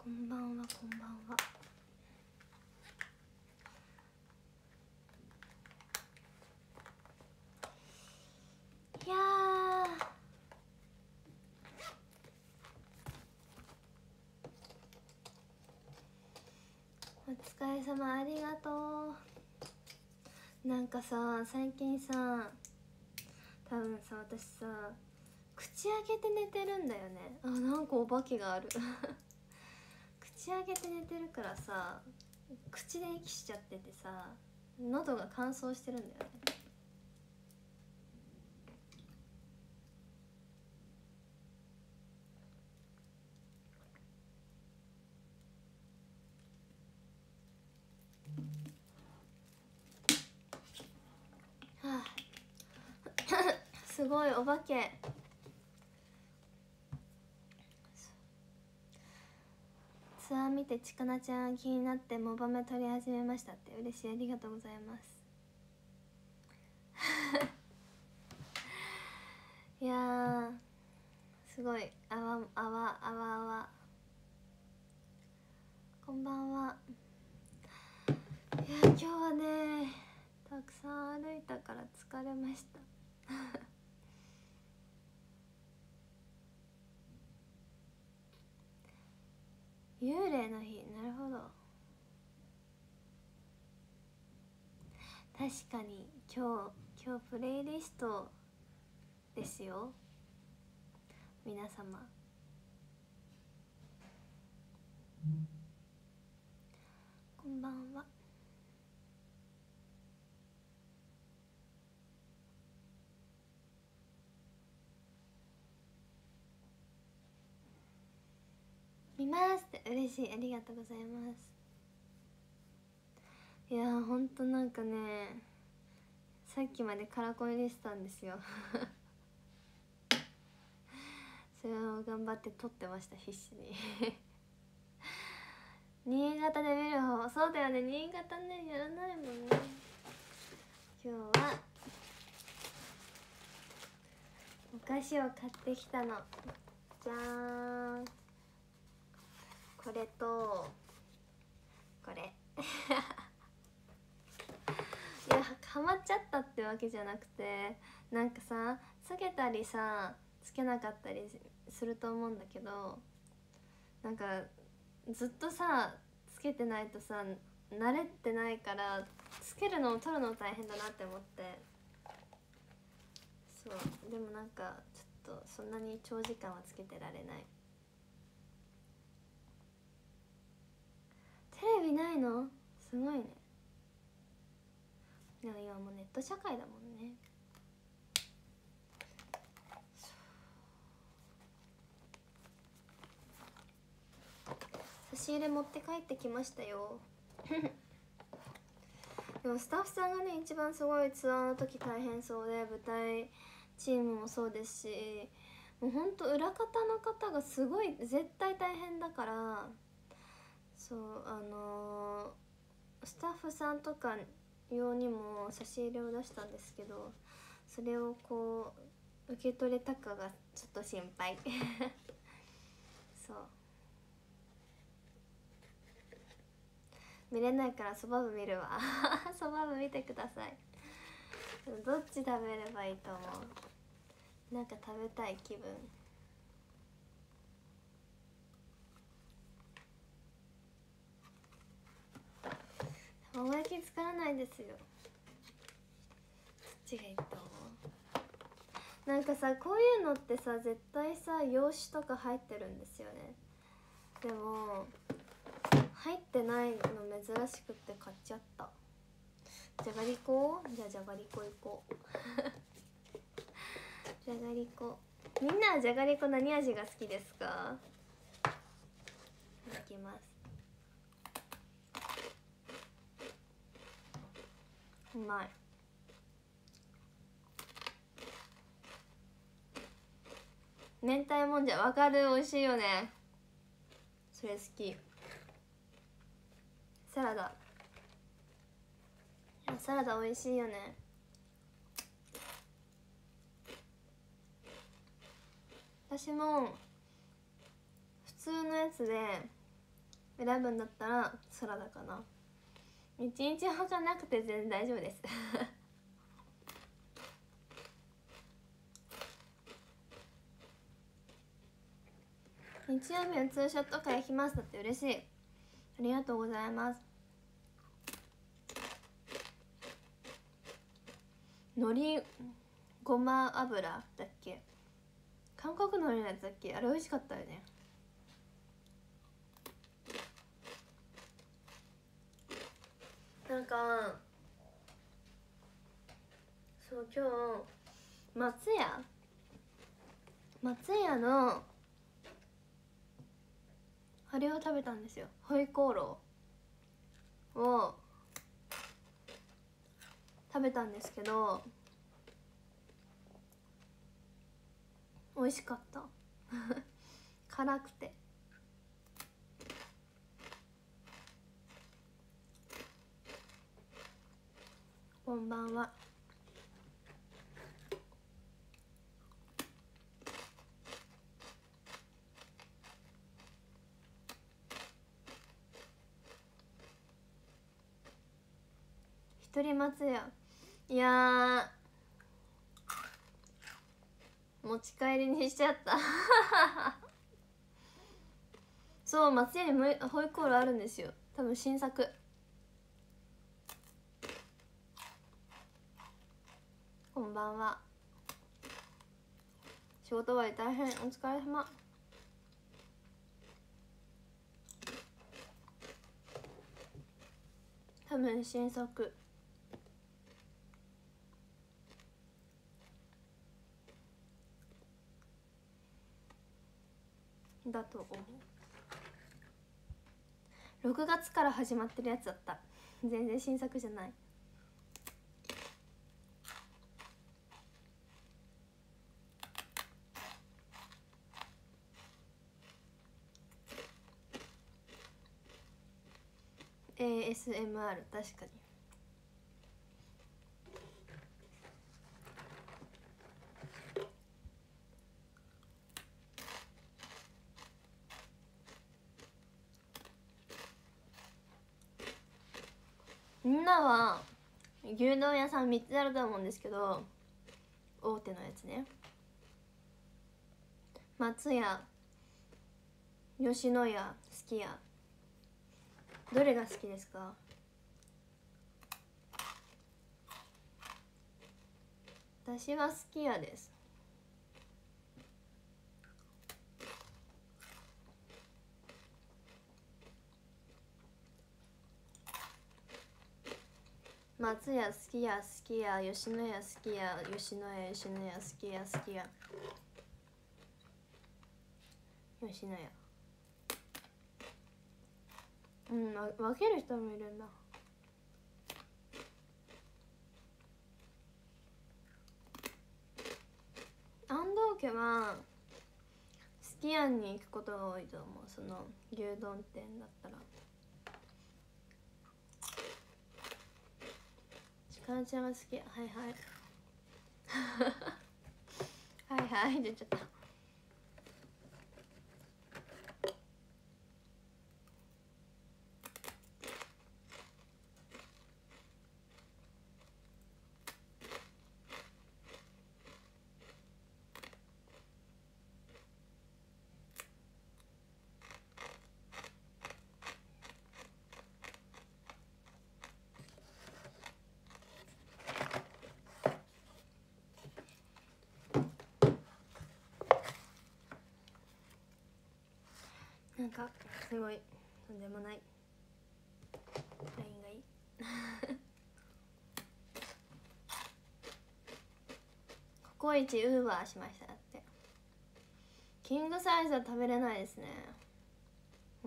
こんばんは、こんばんは。いやお疲れ様、ありがとう。なんかさ、最近さ、多分さ、私さ、口開けて寝てるんだよね。あ、なんかお化けがある口開けて寝てるからさ、口で息しちゃっててさ、喉が乾燥してるんだよね。はあすごいお化け。ツアー見てちかなちゃん気になってモバメ撮り始めましたって。嬉しい、ありがとうございますいやーすごいあわあわあわあわ。こんばんは。いや今日はねたくさん歩いたから疲れました幽霊の日、なるほど。確かに今日プレイリストですよ皆様。こんばんは。見ますって嬉しい、ありがとうございます。いやーほんとなんかね、さっきまでカラコン入れてたんですよそれを頑張って撮ってました、必死に新潟で見る方、そうだよね、新潟ねやらないもんね。今日はお菓子を買ってきたの。じゃーん、これとこれいやハマっちゃったってわけじゃなくて、なんかさつけたりさつけなかったりすると思うんだけど、なんかずっとさつけてないとさ慣れてないから、つけるのを取るの大変だなって思って。そうでもなんかちょっとそんなに長時間はつけてられない。テレビないの？すごいね。でも今もうネット社会だもんね。差し入れ持って帰ってきましたよでもスタッフさんがね一番すごい、ツアーの時大変そうで、舞台チームもそうですし、もうほんと裏方の方がすごい絶対大変だから、そうスタッフさんとか用にも差し入れを出したんですけど、それをこう受け取れたかがちょっと心配そう見れないからそば部見るわそば部見てください。どっち食べればいいと思う？なんか食べたい気分。卵焼き作らないですよ。どっちがいいと思う？なんかさこういうのってさ絶対さ洋酒とか入ってるんですよね。でも入ってないの珍しくって買っちゃった。じゃがりこ？じゃあじゃがりこいこうじゃがりこ。みんなはじゃがりこ何味が好きですか？いきます。うまい。明太もんじゃわかる、美味しいよね。それ好き。サラダ、サラダ美味しいよね。私も普通のやつで選ぶんだったらサラダかな。一日履かなくて全然大丈夫です日曜日はツーショット会行きます。だって嬉しい。ありがとうございます。海苔ごま油だっけ、韓国海苔のやつだっけ、あれ美味しかったよね。なんかそう今日松屋のあれを食べたんですよ。ホイコーローを食べたんですけど美味しかった辛くて。こんばんは。一人松屋、いや持ち帰りにしちゃったそう松屋にホイコーローあるんですよ。多分新作。こんばんは。仕事終わり大変お疲れ様。多分新作だと思う。6月から始まってるやつだった。全然新作じゃない。ASMR 確かに。みんなは牛丼屋さん3つあると思うんですけど、大手のやつね、松屋、吉野家、すき家、どれが好きですか？私はすき家です。松屋、すき家、すき家、吉野家、すき家、吉野家、吉野家、すき家、すき家、吉野家。うん、分ける人もいるんだ。安藤家はすき家に行くことが多いと思う。その牛丼店だったら。かなちゃんが好き。はいはいはいはい出ちゃった。なんかすごいとんでもない LINE がいいココイチウーバーしました。だってキングサイズは食べれないですね。うん。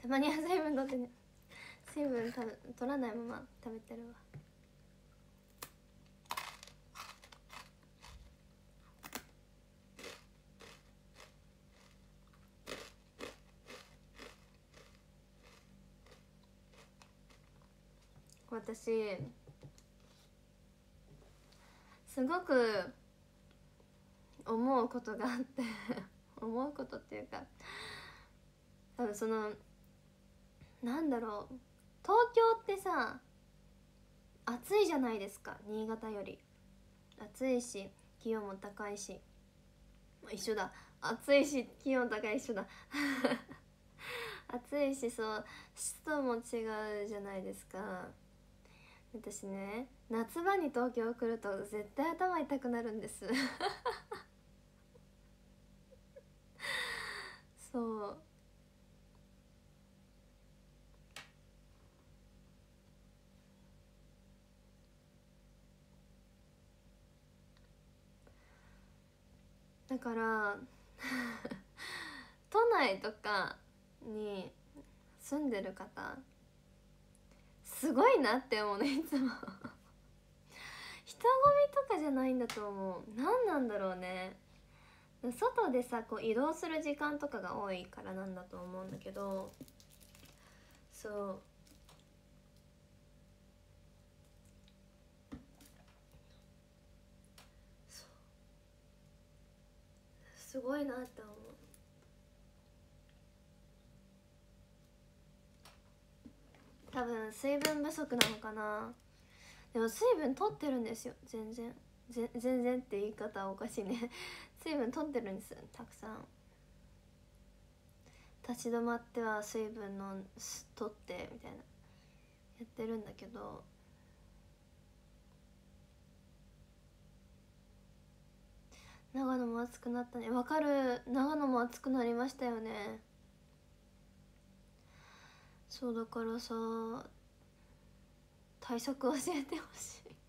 たまには水分取ってね。水分取らないまま食べてるわ。私すごく思うことがあって思うことっていうか、多分そのなんだろう、東京ってさ暑いじゃないですか。新潟より暑いし気温も高いし、一緒だ、暑いし気温高い一緒だ暑いし、そう湿度も違うじゃないですか。私ね、夏場に東京来ると絶対頭痛くなるんですそうだから都内とかに住んでる方すごいなって思うね、いつも人混みとかじゃないんだと思う。何なんだろうね。外でさこう移動する時間とかが多いからなんだと思うんだけど、そうすごいなって思う。多分水分不足なのかな。でも水分取ってるんですよ、全然。全然って言い方はおかしいね水分取ってるんです、たくさん。立ち止まっては水分の取ってみたいなやってるんだけど、長野も暑くなったね。わかる、長野も暑くなりましたよね。そうだからさ、対策教えてほしい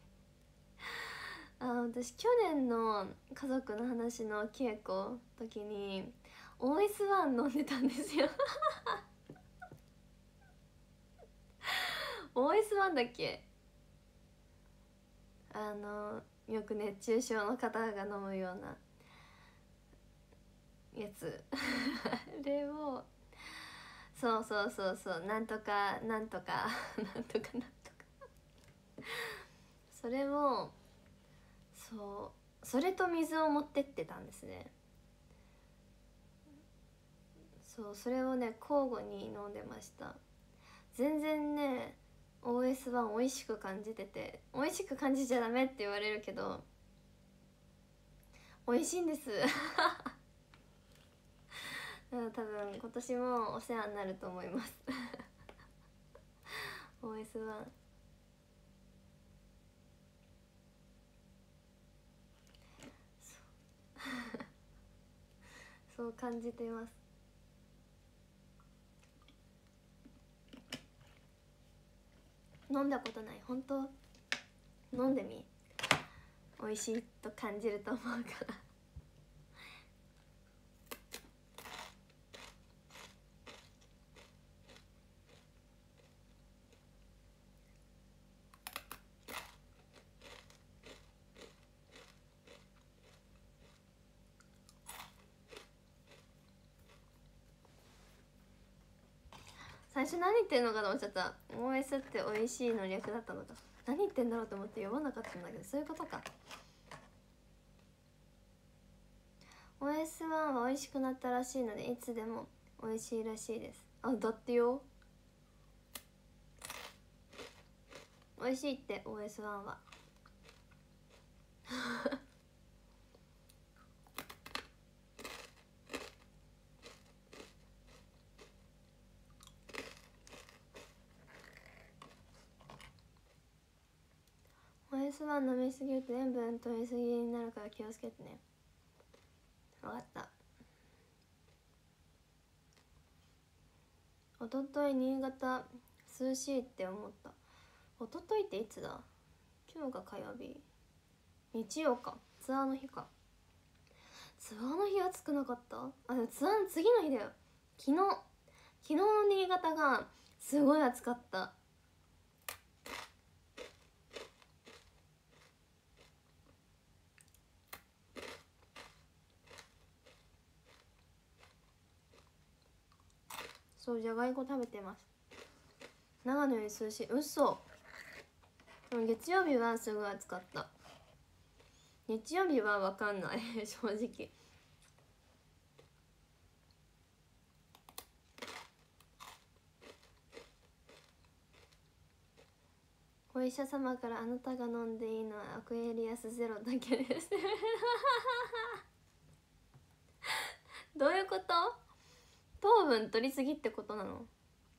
私去年の家族の話の稽古時に OS1 飲んでたんですよOS1 だっけ、よく熱中症の方が飲むようなやつあれを、そうそうそうそう、なんとかなんとかなんとかなんとかそれを、それと水を持ってってたんですね。そう、それをね交互に飲んでました。全然ね OS1 美味しく感じてて、美味しく感じちゃダメって言われるけど美味しいんですだから多分今年もお世話になると思いますOS1 そう感じています。飲んだことない、本当飲んでみ、美味しいと感じると思うから最初何言ってんのかと思っちゃった。 OS って美味しいの略だったのか。何言ってんだろうと思って読まなかったんだけど、そういうことか。 OS1 は美味しくなったらしいのでいつでも美味しいらしいです。あ、だってよ、美味しいって OS1 はOS1 飲みすぎると塩分取りすぎになるから気をつけてね。分かった。おととい新潟涼しいって思った。おとといっていつだ、今日が火曜日、日曜か、ツアーの日か。ツアーの日暑くなかった？あ、でもツアーの次の日だよ。昨日昨日の新潟がすごい暑かった。そう、じゃがいこ食べてます。長野より涼しい。嘘。でも月曜日はすごい暑かった。日曜日は分かんない正直。お医者様からあなたが飲んでいいのはアクエリアスゼロだけですどういうこと？糖分取りすぎってことなの？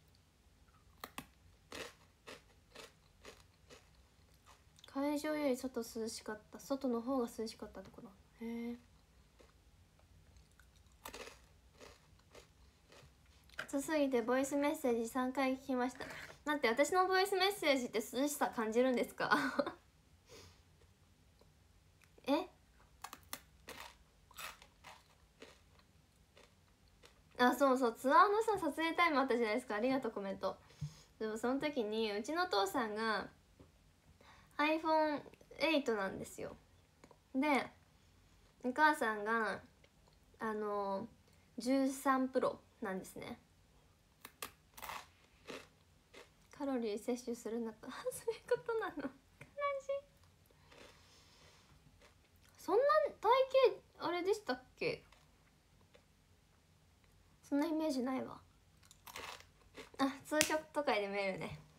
会場より外涼しかった。外の方が涼しかったってこと。へえ。暑すぎてボイスメッセージ3回聞きました。待って、私のボイスメッセージって涼しさ感じるんですかえ？あ、そうそう、ツアーのさ撮影タイムあったじゃないですか。ありがとうコメント。でもその時にうちのお父さんが iPhone8 なんですよ。でお母さんが13プロなんですね。カロリー摂取するなとそういうことなの。悲しい。そんな体型あれでしたっけ？そんなイメージないわ。あ、ツーショット会で見えるね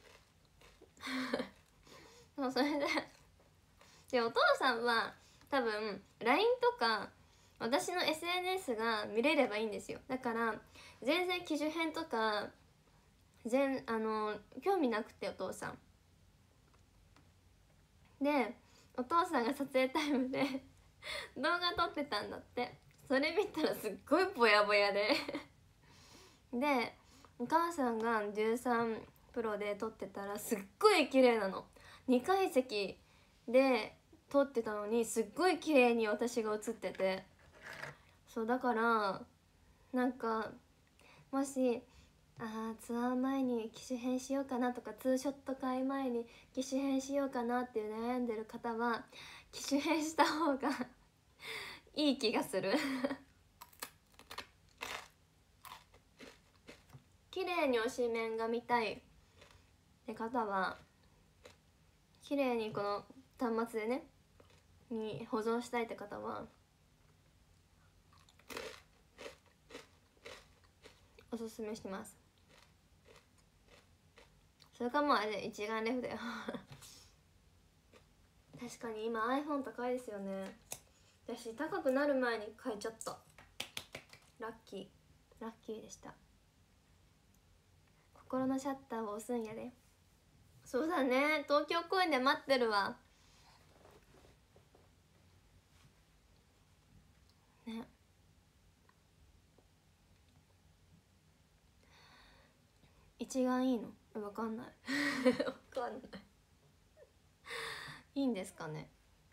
そう、それでお父さんは多分 LINE とか私の SNS が見れればいいんですよ。だから全然機種変とか興味なくて、お父さんで、お父さんが撮影タイムで動画撮ってたんだって。それ見たらすっごいボヤボヤででお母さんが13プロで撮ってたらすっごい綺麗なの。2階席で撮ってたのにすっごい綺麗に私が写ってて、そうだからなんかもしツアー前に機種変しようかなとか、ツーショット会前に機種変しようかなっていう悩んでる方は機種変した方がいい気がする綺麗に推しメンが見たいって方は、綺麗にこの端末でねに保存したいって方はおすすめします。それかもうあれ一眼レフだよ確かに今 iPhone 高いですよね。私高くなる前に買えちゃった。ラッキーでした。心のシャッターを押すんやで。そうだね、東京公演で待ってるわね。一眼いいの？わかんないわかんないいいんですかね。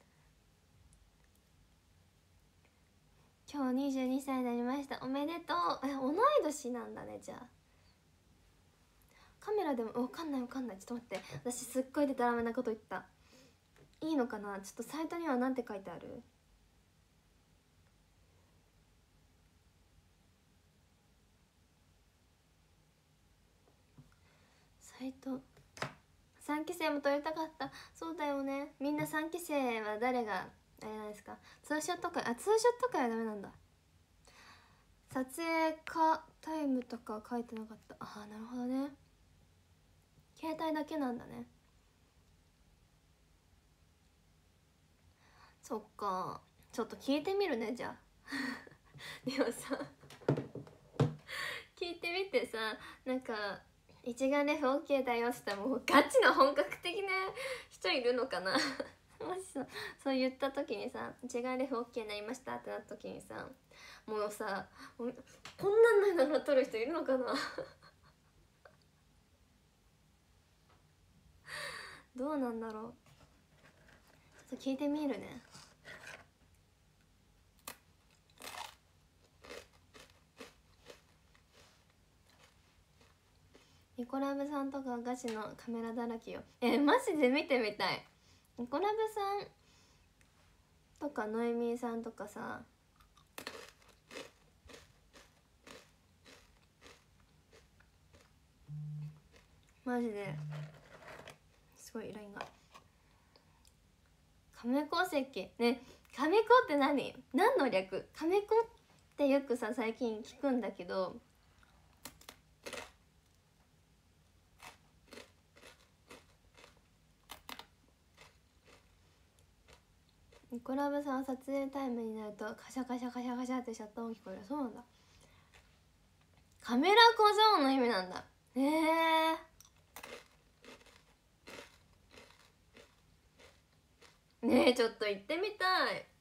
今日22歳になりました。おめでとう。同い年なんだね。じゃあカメラでもわかんない。ちょっと待って、私すっごいデタラメなこと言った。いいのかな。ちょっとサイトには何て書いてある？サイト3期生も撮りたかった。そうだよね。みんな3期生は誰があれなんですか？ツーショット会、ツーショット会はダメなんだ。撮影かタイムとか書いてなかった。なるほどね。携帯だけなんだね。そっか、ちょっと聞いてみるねじゃあでもさ聞いてみてさ、なんか一眼レフ OK だよって言ったらもうガチの本格的な人いるのかなもしそう言った時にさ、一眼レフ OK になりましたってなった時にさ、もうさ、こんなんながら撮る人いるのかなどうなんだろう。ちょっと聞いてみるね。 ニコラブさんとかガチのカメラだらけよ。マジで見てみたい。ニコラブさんとかノエミーさんとかさ、マジですごい LINE が亀甲石ね。亀甲って何の略？亀甲ってよくさ最近聞くんだけど、ニコラブさんは撮影タイムになるとカシャカシャカシャカシャってシャッター音聞こえる。そうなんだ。カメラ小僧の意味なんだ。ねえちょっと行ってみたい。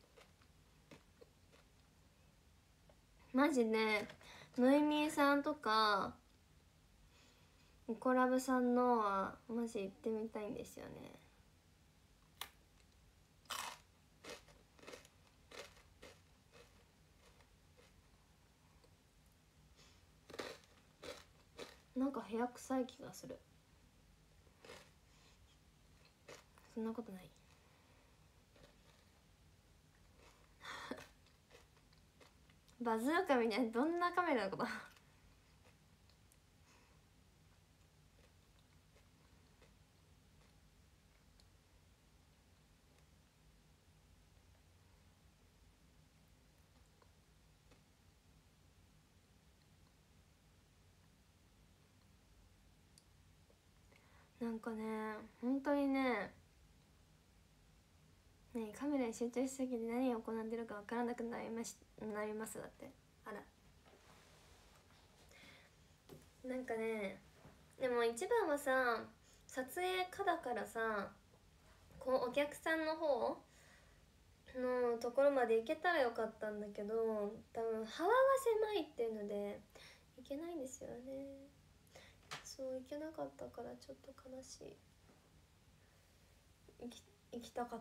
マジでノエミーさんとかニコラブさんのはマジ行ってみたいんですよね。なんか部屋臭い気がする。そんなことない。バズーカみたいな。どんなカメラのことなんかね本当にねカメラに集中しすぎて何を行ってるか分からなくなりますだって。あらなんかね、でも一番はさ撮影家だからさ、こうお客さんの方のところまで行けたらよかったんだけど、多分幅が狭いっていうので行けないんですよね。そう行けなかったからちょっと悲しい。行きたかった。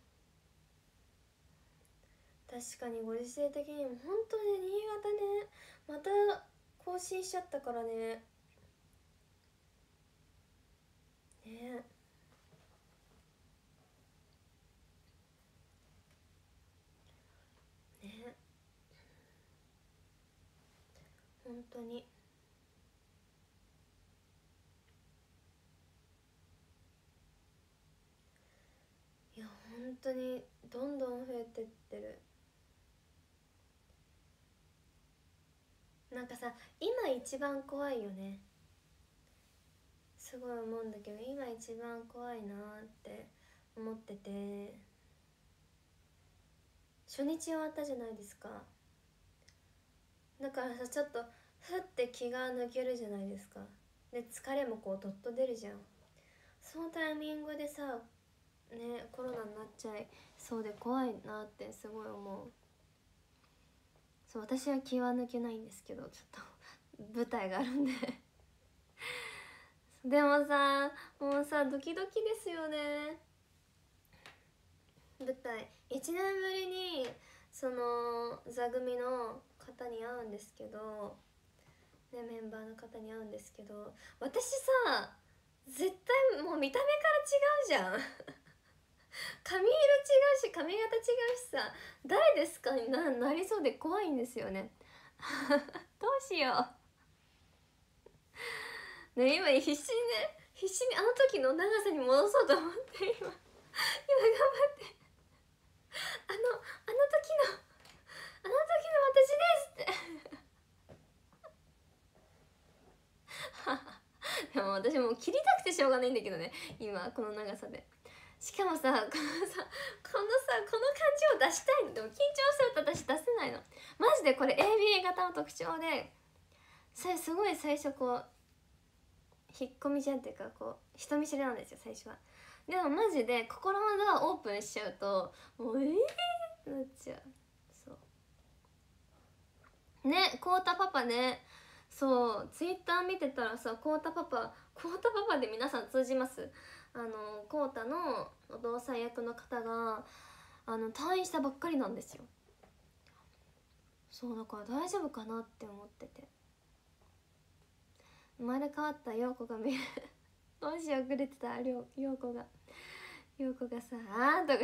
確かにご時世的にも本当に新潟ねまた更新しちゃったからね。ねね本当に。いや本当にどんどん増えてってる。なんかさ今一番怖いよね。すごい思うんだけど今一番怖いなって思ってて、初日終わったじゃないですか。だからさちょっとふって気が抜けるじゃないですか。で疲れもこうどっと出るじゃん。そのタイミングでさねコロナになっちゃいそうで怖いなってすごい思う。そう私は気は抜けないんですけどちょっと舞台があるんででもさもうさドキドキですよね。舞台1年ぶりにその座組の方に会うんですけど、ね、メンバーの方に会うんですけど、私さ絶対もう見た目から違うじゃん髪色違うし髪型違うしさ誰ですかになりそうで怖いんですよねどうしようね。今必死にあの時の長さに戻そうと思って今頑張ってあの時の私ですってでも私もう切りたくてしょうがないんだけどね今この長さで。しかもさこの感じを出したいの。でも緊張すると私出せないのマジで。これ ABA 型の特徴ですごい最初こう引っ込みじゃんっていうかこう人見知りなんですよ最初は。でもマジで心のドアオープンしちゃうともうってなっちゃう。そうねこうたパパね。そうツイッター見てたらさこうたパパで皆さん通じます？こうたのお父さん役の方が退院したばっかりなんですよ。そうだから大丈夫かなって思ってて、 生まれ変わった陽子が見えるもし遅れてた陽子がさあとかどうする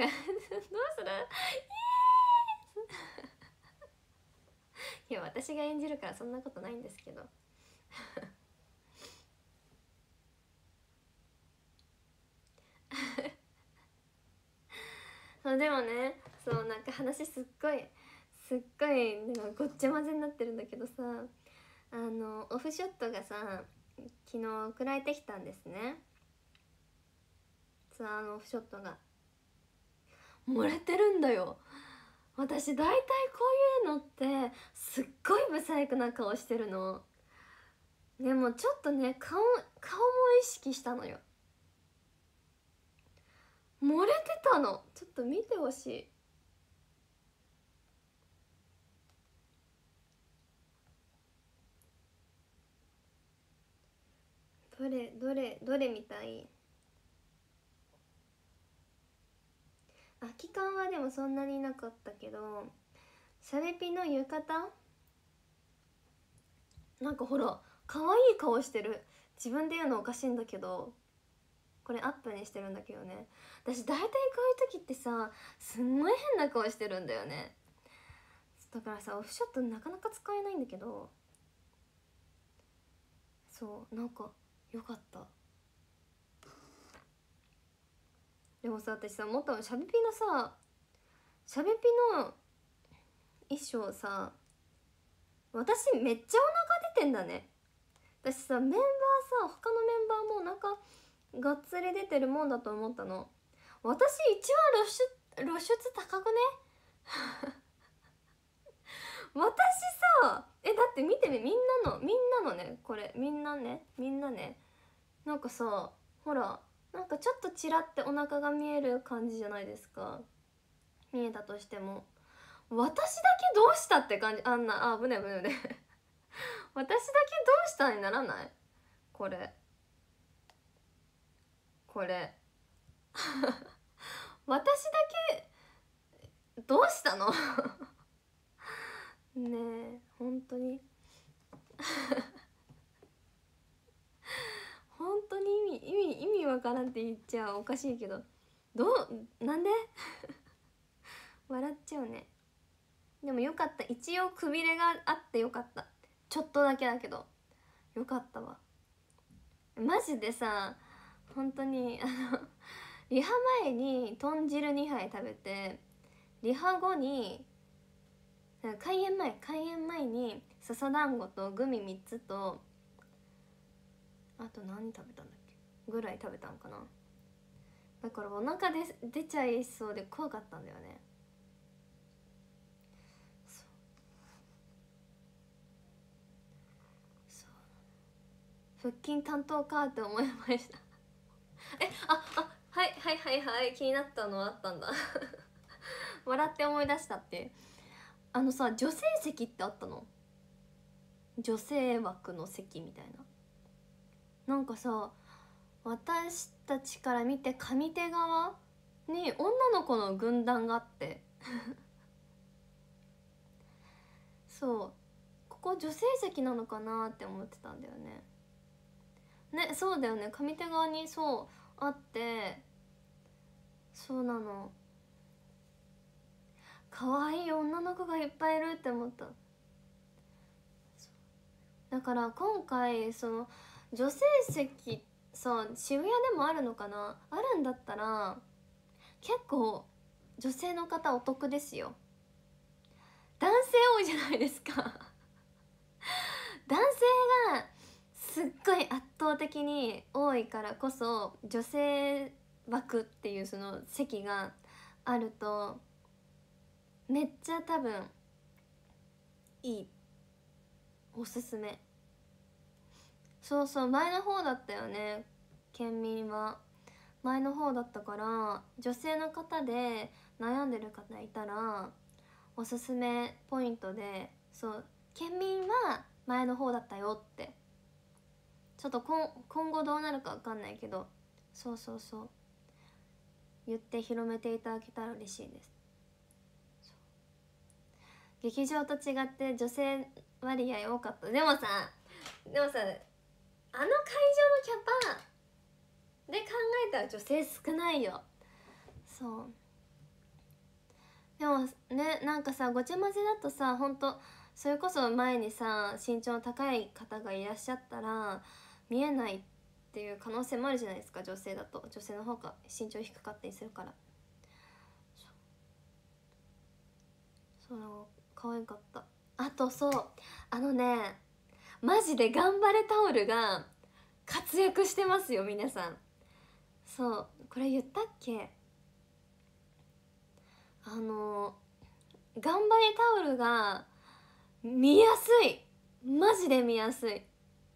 いや私が演じるからそんなことないんですけどそうでもね、そうなんか話すっごいなんかごっちゃ混ぜになってるんだけどさ、オフショットがさ昨日送られてきたんですね。さあオフショットが漏れてるんだよ。私大体こういうのってすっごいブサイクな顔してるの。でもちょっとね顔も意識したのよ。漏れてたの。ちょっと見てほしい。どれみたい？空き缶はでもそんなになかったけど、シャレピの浴衣なんかほら可愛い顔してる。自分で言うのおかしいんだけど、これアップにしてるんだけどね、私大体こういう時ってさすんごい変な顔してるんだよね。だからさオフショットなかなか使えないんだけど、そうなんかよかった。でもさ私さもっとシャベピの衣装さ、私めっちゃお腹出てんだね。私さメンバーさ他のメンバーもお腹がっつり出てるもんだと思ったの。私一番露出高くね私さだって見てみ、みんなのね、これみんなねなんかさほらなんかちょっとちらってお腹が見える感じじゃないですか。見えたとしても私だけどうしたって感じ。あんな危ない私だけどうしたにならない？これ私だけどうしたのねえ本当に本当に意味わからんって言っちゃおかしいけど、なんで笑っちゃうね。でもよかった、一応くびれがあってよかった。ちょっとだけだけどよかったわマジでさ。本当にリハ前に豚汁2杯食べて、リハ後に開演前に笹団子とグミ3つと、あと何食べたんだっけぐらい食べたんかな。だからお腹で出ちゃいそうで怖かったんだよね。腹筋担当かって思いましたはい気になったのあったんだ笑って思い出したって。女性席ってあったの？女性枠の席みたいな。なんかさ私たちから見て上手側に女の子の軍団があってそうここ女性席なのかなって思ってたんだよね。ね、そうだよね、上手側にそうあって、そうなの。可愛い女の子がいっぱいいるって思った。だから今回その女性席さ渋谷でもあるのかな、あるんだったら結構女性の方お得ですよ。男性多いじゃないですか男性がすっごい圧倒的に多いからこそ、女性枠っていうその席があるとめっちゃ多分いい、おすすめ。そうそう前の方だったよね、県民は前の方だったから、女性の方で悩んでる方いたらおすすめポイントで、そう県民は前の方だったよって。ちょっと今後どうなるか分かんないけど、そう言って広めていただけたら嬉しいです。劇場と違って女性割合多かった。でもさあの会場のキャパで考えたら女性少ないよ。そうでもね、なんかさごちゃ混ぜだとさ、ほんとそれこそ前にさ身長の高い方がいらっしゃったら見えないっていう可能性もあるじゃないですか。女性だと女性の方が身長低かったりするから。そう可愛かった。あとそうマジで頑張れタオルが活躍してますよ皆さん。そうこれ言ったっけ、頑張れタオルが見やすい、マジで見やすい。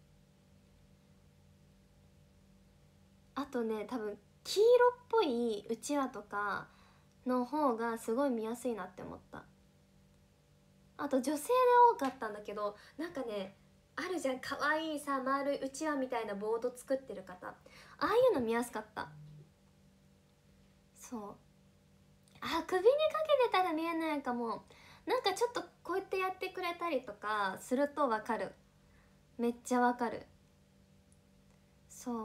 あとね多分黄色っぽいうちわとかの方がすごい見やすいなって思った。あと女性で多かったんだけど、なんかねあるじゃん、かわいいさ丸いうちわみたいなボード作ってる方、ああいうの見やすかった。そう、あ、首にかけてたら見えないかも。なんかちょっとこうやってやってくれたりとかするとわかる、めっちゃわかる。そう、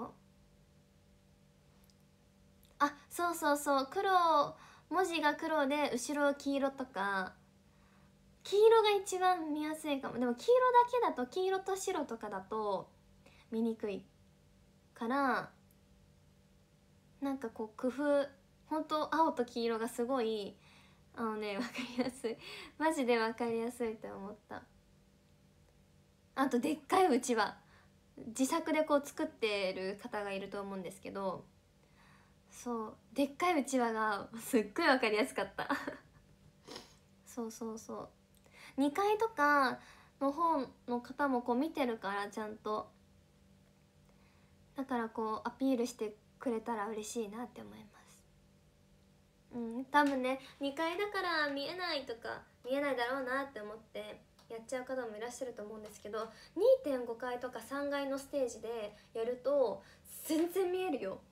あ、そうそうそう、文字が黒で後ろ黄色とか、黄色が一番見やすいかも。でも黄色だけだと、黄色と白とかだと見にくいから、なんかこう工夫、ほんと青と黄色がすごい分かりやすいマジで分かりやすいと思った。あとでっかいうちわ自作でこう作ってる方がいると思うんですけど、そうでっかいうちわがすっごい分かりやすかったそうそうそう、2階とかの方の方もこう見てるからちゃんと、だからこうアピールしてくれたら嬉しいなって思います。多分ね2階だから見えないとか見えないだろうなって思ってやっちゃう方もいらっしゃると思うんですけど、2.5 階とか3階のステージでやると全然見えるよ。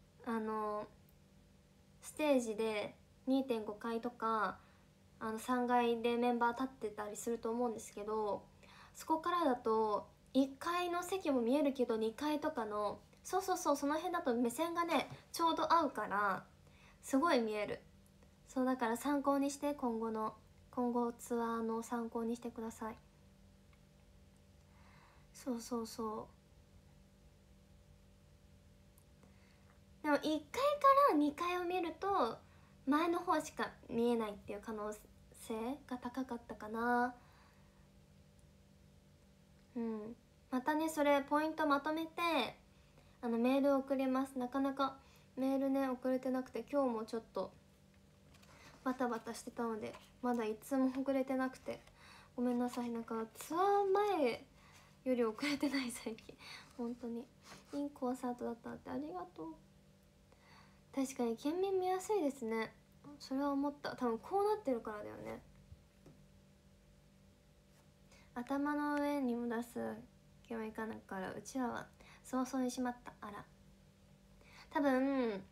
ステージで 2.5 階とか3階でメンバー立ってたりすると思うんですけど、そこからだと1階の席も見えるけど2階とかのそうそうそう、その辺だと目線がねちょうど合うからすごい見える。そうだから参考にして、今後ツアーの参考にしてください。そうそうそう、でも1階から2階を見ると前の方しか見えないっていう可能性が高かったかな。またねそれポイントまとめてメール送ります。なかなかメールね送れてなくて、今日もちょっとバタバタしてたのでまだいつも送れてなくてごめんなさい。なんかツアー前より遅れてない最近本当に。いいコンサートだったってありがとう。確かに県民見やすいですね。それは思った。多分こうなってるからだよね。頭の上にも出す気もいかないからうちわは早々にしまった。あら多分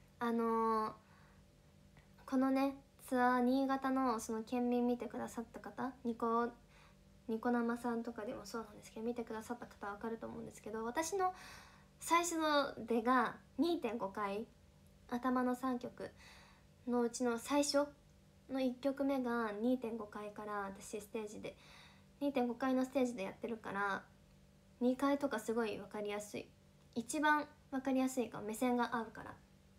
このねツアー新潟のその県民見てくださった方、ニコ生さんとかでもそうなんですけど見てくださった方は分かると思うんですけど、私の最初の出が 2.5 回頭の3曲のうちの最初の1曲目が 2.5 回から私ステージで 2.5 回のステージでやってるから、2回とかすごい分かりやすい、一番分かりやすいかも、目線が合うから。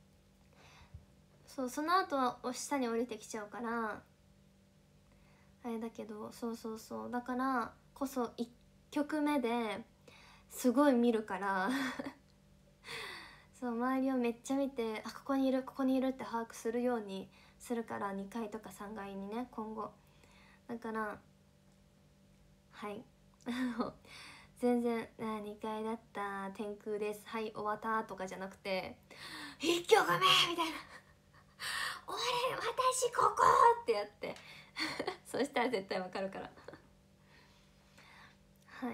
そう、その後は下に降りてきちゃうからあれだけど、そうそうそう、だからこそ1曲目ですごい見るからそう周りをめっちゃ見て、あここにいるここにいるって把握するようにするから、2階とか3階にね今後。だからはい全然「2階だった天空ですはい終わった」とかじゃなくて「1曲目!」みたいな「俺私ここ!」ってやってそしたら絶対わかるからはい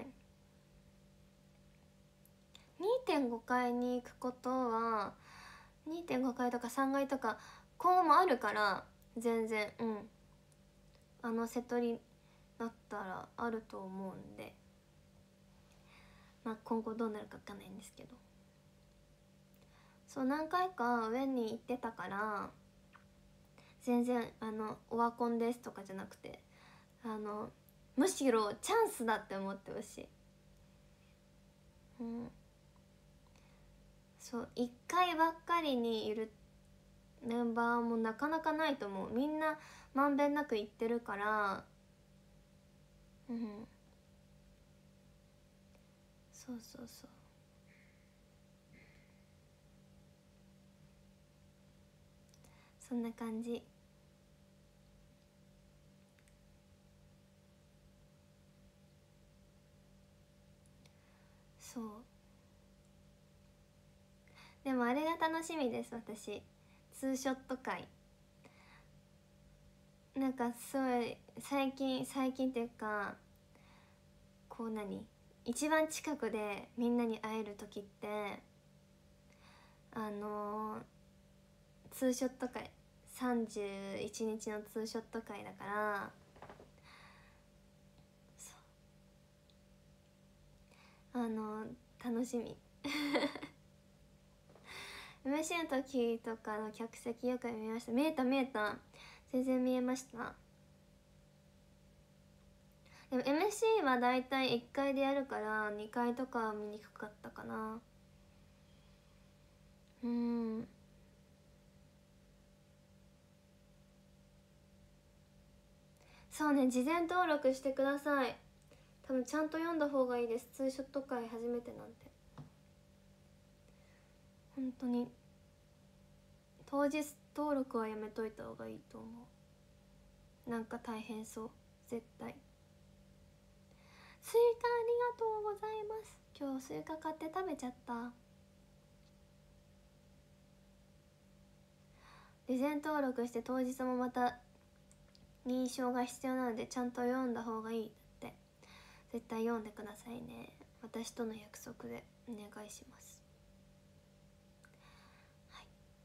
。2.5 階に行くことは2.5 階とか3階とか今後もあるから、全然瀬戸りだったらあると思うんで、 まあ今後どうなるか分かんないんですけど、そう何回か上に行ってたから、全然オワコンですとかじゃなくて、むしろチャンスだって思ってほしい。うん、そう1回ばっかりにいるメンバーもなかなかないと思う。みんなまんべんなく行ってるから、うん、そうそうそう、そんな感じ。そう、でもあれが楽しみです、私。ツーショット会、なんかすごい最近っていうか、こう一番近くでみんなに会える時って、ツーショット会、31日のツーショット会だから、楽しみMC の時とかの客席よく見ました。見えた全然見えました。でも MC はだいたい1階でやるから2階とかは見にくかったかな。そうね、事前登録してください。多分ちゃんと読んだ方がいいです。ツーショット会初めてなんて。本当に当日登録はやめといた方がいいと思う。なんか大変そう、絶対。スイカありがとうございます。今日スイカ買って食べちゃった。事前登録して当日もまた認証が必要なので、ちゃんと読んだ方がいいって。絶対読んでくださいね。私との約束でお願いします。はい、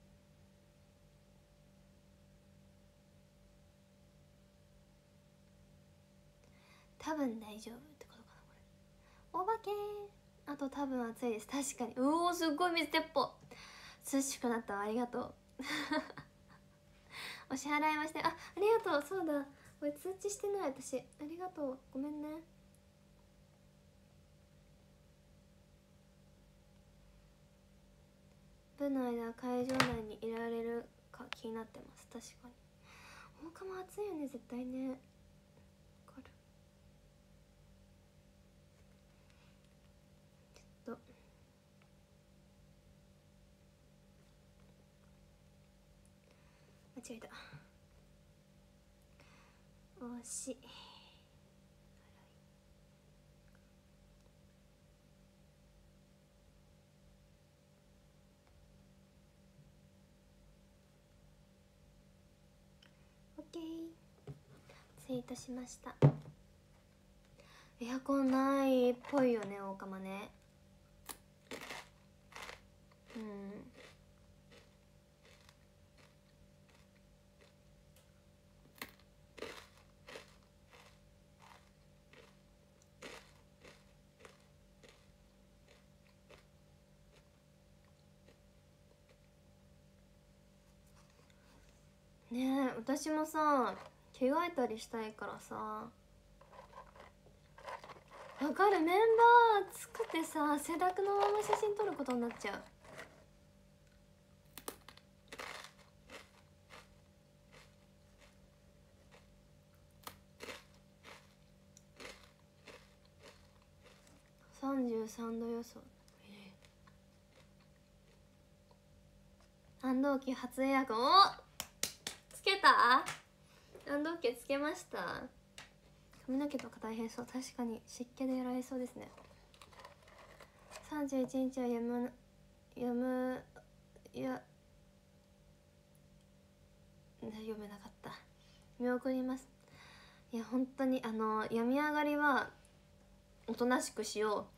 多分大丈夫ってことかな、これ。お化けー、あと多分暑いです。確かに。うおー、すっごい水鉄砲。涼しくなったわ、ありがとうお支払いまして、ありがとう。そうだ、これ通知してない私。ありがとう、ごめんね。部の間会場内にいられるか気になってます。確かに放課も暑いよね、絶対ね。わかる。ちょっと間違えた。惜しい。オッケー、失礼いたしました。エアコンないっぽいよね、大釜ね。うん、ねえ、私もさ着替えたりしたいからさ。わかる、メンバー暑くてさ汗だくのまま写真撮ることになっちゃう。33度予想。安藤家初エアコン、おつけた。安藤家つけました。髪の毛とか大変そう。確かに湿気でやられそうですね。31日は読めなかった。見送ります。いや本当に病み上がりはおとなしくしよ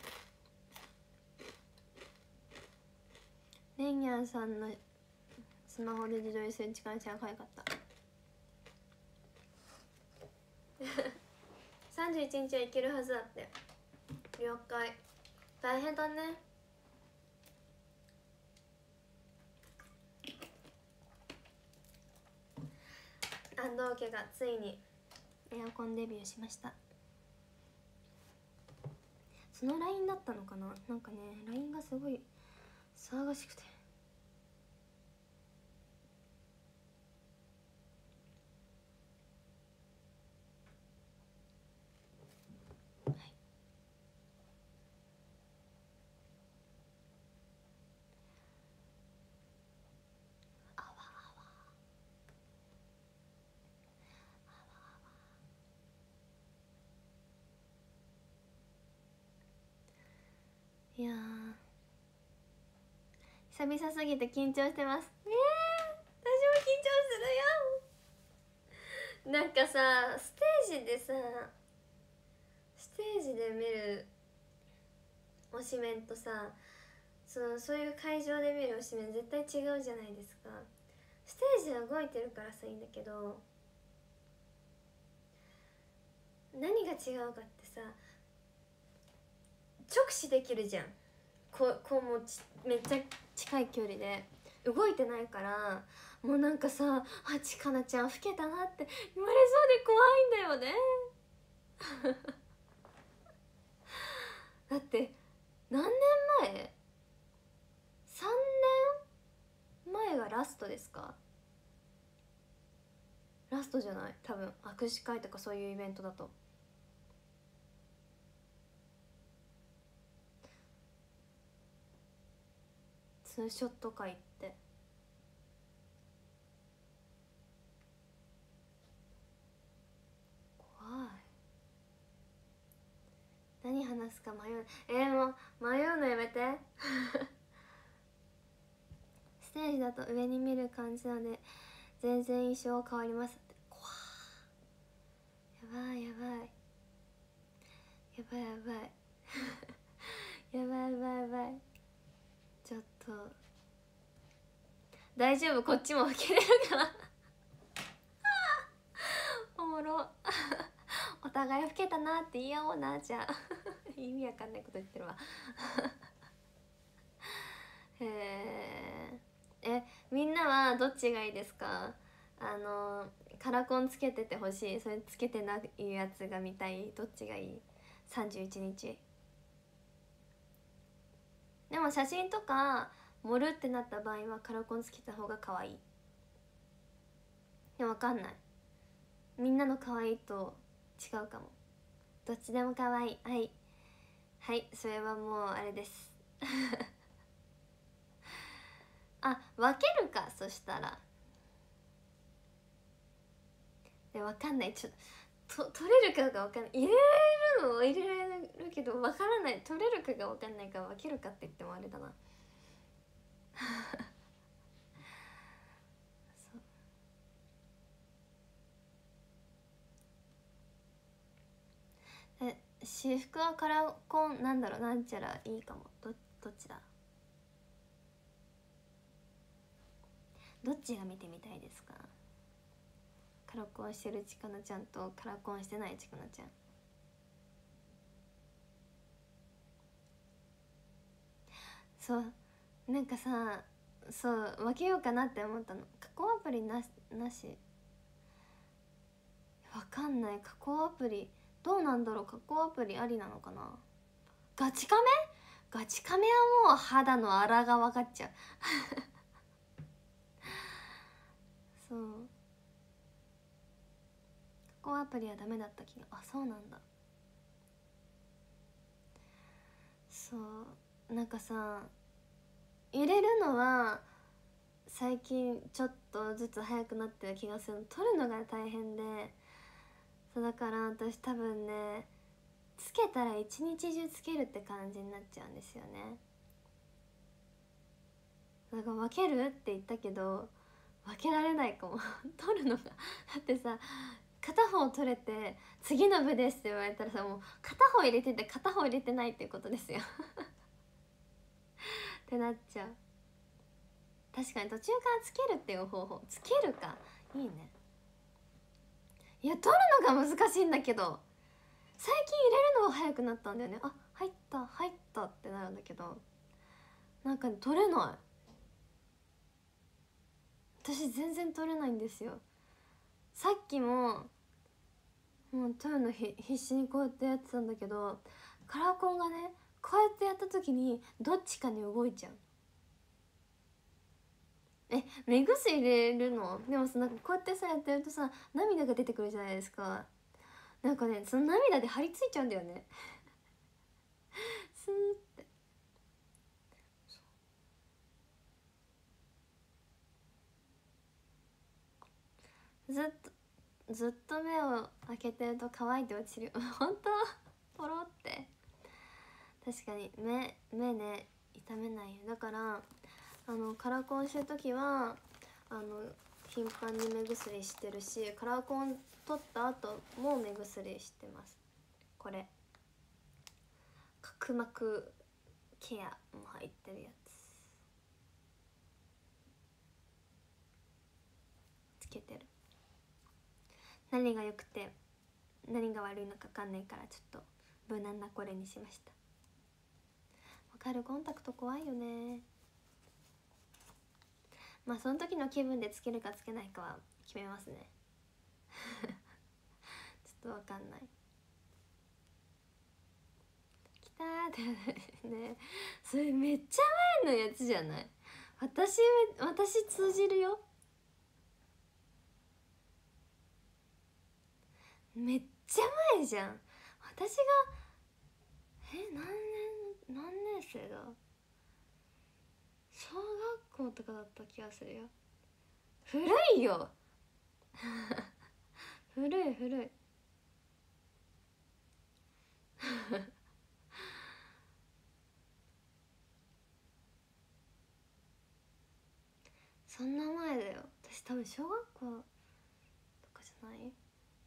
うレンヤンさんのスマホで自撮りする力ちゃん可愛かった31日は行けるはずだって。了解。大変だね。安藤家がついにエアコンデビューしました。その LINE だったのかな。なんかね LINE がすごい騒がしくて、はい、あわあわいや久々すぎて緊張してます。私も緊張するよ。なんかさステージで見る推しメンとさ、そういう会場で見る推しメン絶対違うじゃないですか。ステージは動いてるからさいいんだけど、何が違うかってさ、直視できるじゃん。こうもうめっちゃ近い距離で動いてないから、もうなんかさ、あちかなちゃん老けたなって言われそうで怖いんだよねだって何年前 ?3 年前がラストですか？ラストじゃない多分。握手会とかそういうイベントだと。ツーショット会って怖い。何話すか迷う。もう迷うのやめてステージだと上に見る感じなので全然印象変わりますって。怖い。やばいやばいやばいやばいやばいやばいやばい。ちょっと大丈夫、こっちも受けれるからおもろお互い老けたなって言い合おうな。じゃあ意味わかんないこと言ってるわみんなはどっちがいいですか？カラコンつけててほしい、それつけてないやつが見たい、どっちがいい？31日でも写真とか盛るってなった場合はカラコンつけた方が可愛い。でも分かんない、みんなの可愛いと違うかも。どっちでも可愛い。はいはい、それはもうあれですあ、分けるか。そしたらで分かんない。取れるかが分かんない。入れられるのは入れられるけど分からない。取れるかが分かんないから分けるかって言ってもあれだなそう私服はカラコンなんだろう、なんちゃらいいかも。どっちだ？どっちが見てみたいですか？カラコンしてるちかなちゃんとカラコンしてないちかなちゃん。そうなんかさ、そう分けようかなって思ったの。加工アプリなしわかんない。加工アプリどうなんだろう。加工アプリありなのかな。ガチカメはもう肌のあらが分かっちゃうそう加工アプリはダメだった気が。あ、そうなんだ。そうなんかさ、入れるのは最近ちょっとずつ早くなってる気がする。取るのが大変で、そうだから私多分ね、つけたら一日中つけるって感じになっちゃうんですよね。だから分けるって言ったけど分けられないかも取るのがだってさ、片方取れて次の部ですって言われたらさ、もう片方入れてて片方入れてないっていうことですよってなっちゃう。 確かに途中からつけるっていう方法、つけるか、いいね。いや取るのが難しいんだけど、最近入れるのは早くなったんだよね。あ、入った入ったってなるんだけど、なんか取れない。私全然取れないんですよ。さっきももう取るの必死にこうやってやってたんだけど、カラコンがねこうやってやった時にどっちかに動いちゃう。目薬入れるの？でもさ、なんかこうやってさやってるとさ涙が出てくるじゃないですか。なんかね、その涙で張り付いちゃうんだよねスーって。ずっと目を開けてると乾いて落ちるよ本当ポロって。確かに目ね痛めないよ。だからカラコンしてる時は頻繁に目薬してるし、カラコン取った後も目薬してます。これ角膜ケアも入ってるやつつけてる。何が良くて何が悪いのか分かんないから、ちょっと無難なこれにしました。わかる、コンタクト怖いよね。まあその時の気分でつけるかつけないかは決めますねちょっとわかんない。きたーってね、それめっちゃ前のやつじゃない？私通じるよ。めっちゃ前じゃん。私が何年生だ？小学校とかだった気がするよ。古いよ古いそんな前だよ。私多分小学校とかじゃない？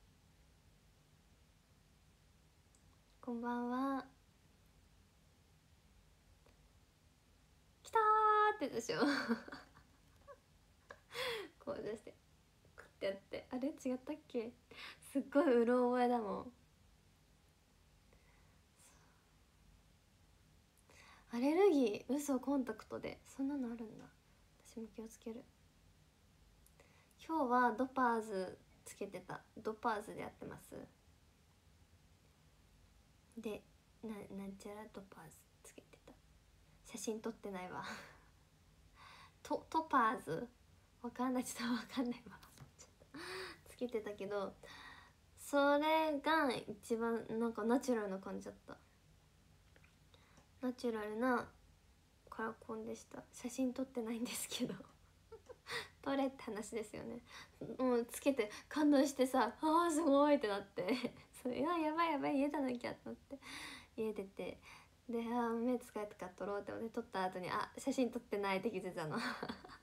こんばんは。きたーってでしょこうしてクッてやって、あれ違ったっけ？すっごいうろ覚えだもん。アレルギー、嘘、コンタクトでそんなのあるんだ。私も気をつける。今日はドパーズつけてた。ドパーズでやってます。でなんちゃらドパーズつけてた。写真撮ってないわトパーズわかんない、ちょっとわかんないわつけてたけど、それが一番なんかナチュラルな感じだった。ナチュラルなカラコンでした。写真撮ってないんですけど撮れって話ですよね。もうつけて感動してさ、あーすごいってなってそれやばい家出なきゃってなって家出て、で目使えたから撮ろうって思って撮った後に写真撮ってないって気づいたのま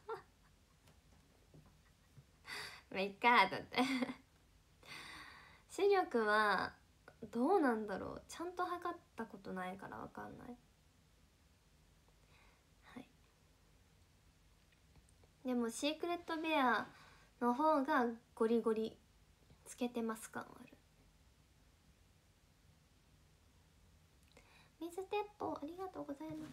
あいっかーと思って視力はどうなんだろう、ちゃんと測ったことないから分かんない。はい、でもシークレットベアの方がゴリゴリつけてます感ある。水鉄砲ありがとうございます。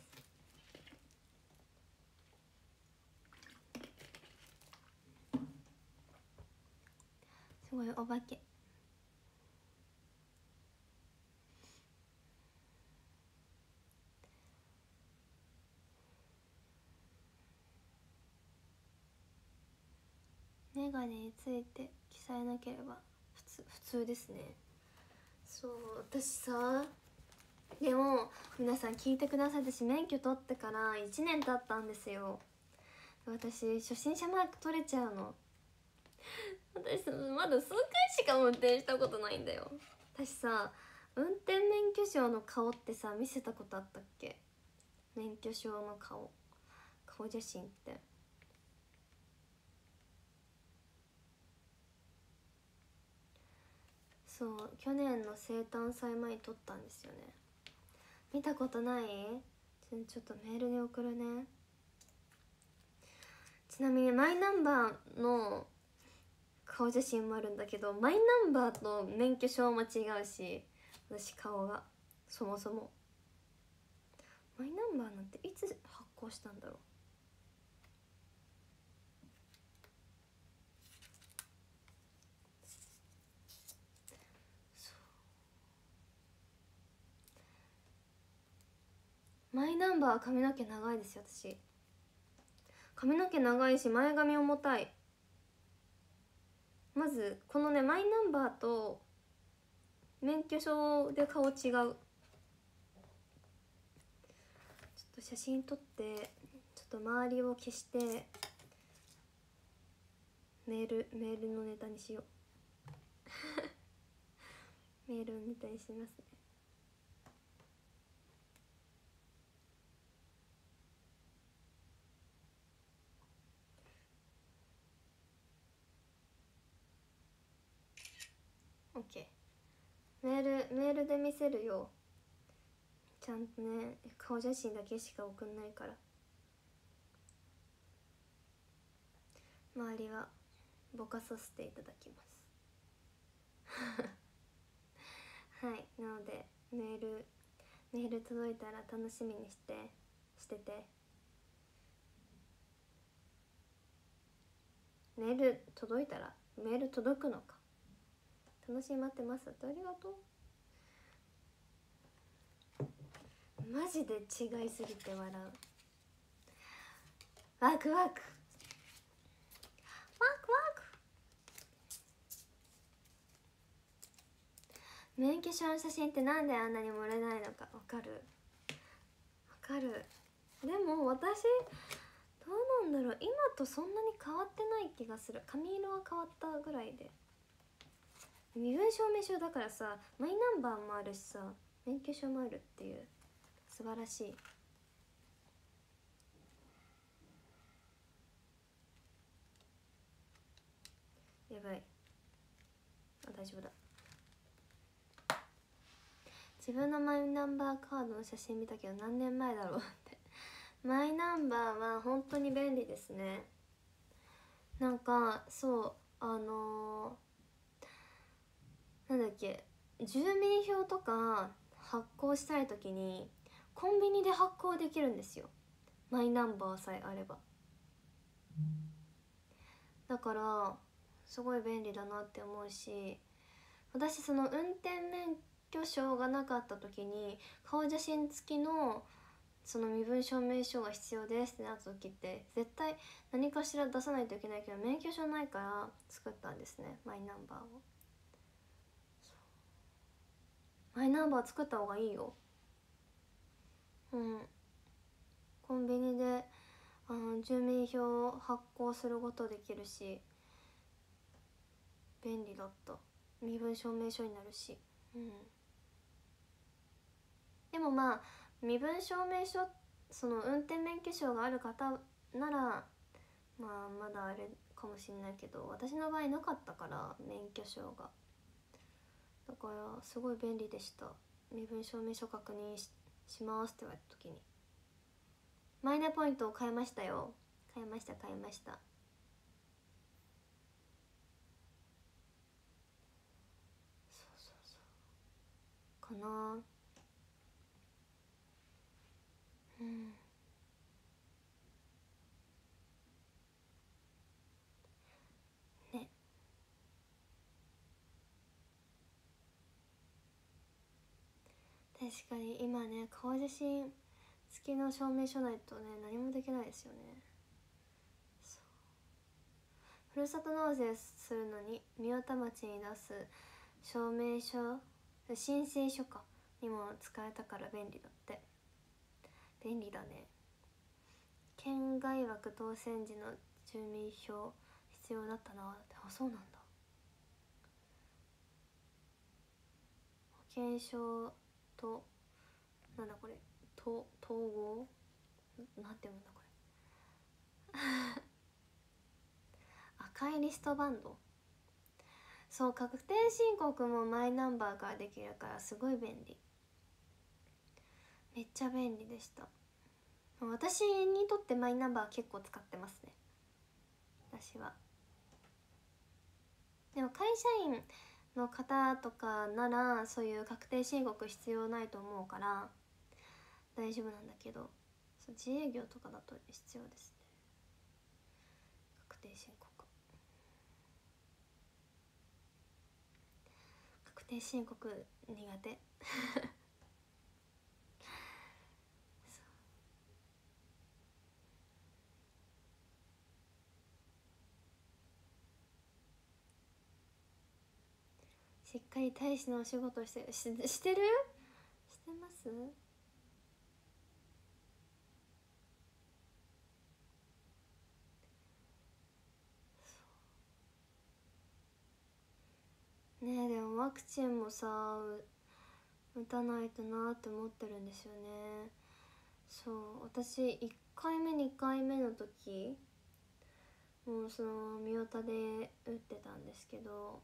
すごいお化け。メガネについて記載なければ普通ですね。そう、私さ、でも皆さん聞いてください。私免許取ってから1年経ったんですよ。私初心者マーク取れちゃうの。私まだ数回しか運転したことないんだよ。私さ、運転免許証の顔ってさ見せたことあったっけ？免許証の顔写真って。そう、去年の生誕祭前に撮ったんですよね。見たことない？ちょっとメールで送るね。 マイナンバーの顔写真もあるんだけど、マイナンバーと免許証も違うし、私顔がそもそもマイナンバーなんていつ発行したんだろう。マイナンバーは髪の毛長いですよ。私髪の毛長いし前髪重たい。まずこのね、マイナンバーと免許証で顔違う。ちょっと写真撮ってちょっと周りを消してメールのネタにしようメールのネタにしますね。オッケー、メールで見せるよ。ちゃんとね、顔写真だけしか送んないから。周りはぼかさせていただきますはい、なのでメール届いたら楽しみにしてて。メール届いたら、メール届くのか、楽しみ待ってます。ありがとう。マジで違いすぎて笑う。ワクワクワクワク。免許証の写真ってなんであんなに盛れないのかわかる。でも私どうなんだろう、今とそんなに変わってない気がする。髪色は変わったぐらいで。身分証明書だからさ、マイナンバーもあるしさ、免許証もあるっていう、素晴らしい。やばい、あ、大丈夫だ。自分のマイナンバーカードの写真見たけど何年前だろうってマイナンバーは本当に便利ですね。なんかそう、なんだっけ、住民票とか発行したい時にコンビニで発行できるんですよ、マイナンバーさえあれば。だからすごい便利だなって思うし、私その運転免許証がなかった時に顔写真付きのその身分証明書が必要ですってなった時って絶対何かしら出さないといけないけど、免許証ないから作ったんですね、マイナンバーを。マイナンバー作った方がいいよ。うん、コンビニで住民票を発行することできるし便利だった。身分証明書になるし、うん、でもまあ身分証明書、その運転免許証がある方ならまあまだあれかもしれないけど、私の場合なかったから免許証が。だからすごい便利でした。身分証明書確認しますって言われた時にマイナポイントを買いましたよ。買いました。そうそうそうかな。うん、ね、確かに今ね、顔写真付きの証明書ないとね何もできないですよね。そう、ふるさと納税するのに宮田町に出す証明書、申請書かにも使えたから便利だって。便利だね。県外枠当選時の住民票必要だったなって。あ、そうなんだ。保険証となんだこれ、統合なんて読むんだこれ赤いリストバンド。そう、確定申告もマイナンバーからできるからすごい便利。めっちゃ便利でした。私にとってマイナンバー結構使ってますね。 私は。でも会社員の方とかならそういう確定申告必要ないと思うから大丈夫なんだけど、そう自営業とかだと必要ですね、確定申告。確定申告苦手しっかり大使のお仕事してるしてるしてます。ねえ、でもワクチンもさ打たないとなって思ってるんですよね。そう、私1回目2回目の時もうそのミオタで打ってたんですけど、